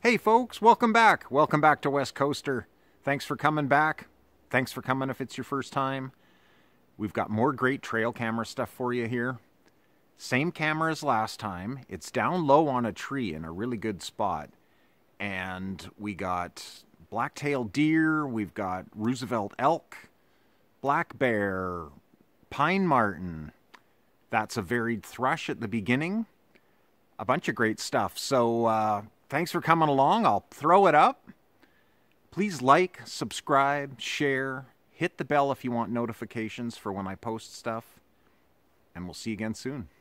Hey folks, welcome back. Welcome back to West Coaster. Thanks for coming back. Thanks for coming if it's your first time. We've got more great trail camera stuff for you here. Same camera as last time. It's down low on a tree in a really good spot. And we got black-tailed deer, we've got Roosevelt elk, black bear, pine marten. That's a varied thrush at the beginning. A bunch of great stuff. So thanks for coming along. I'll throw it up. Please like, subscribe, share, hit the bell if you want notifications for when I post stuff. And we'll see you again soon.